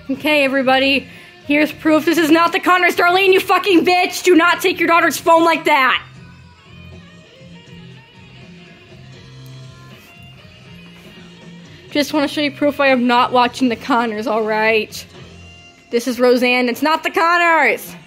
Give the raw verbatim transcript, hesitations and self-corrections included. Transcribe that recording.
Okay, everybody. Here's proof this is not the Connors. Darlene, you fucking bitch! Do not take your daughter's phone like that! Just want to show you proof I am not watching the Connors, alright? This is Roseanne, it's not the Connors!